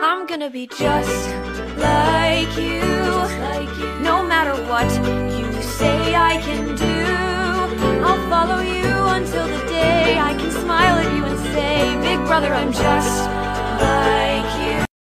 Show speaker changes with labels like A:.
A: I'm gonna be just like you. No matter what you say I can do, I'll follow you until the day I can smile at you and say, Big brother, I'm just like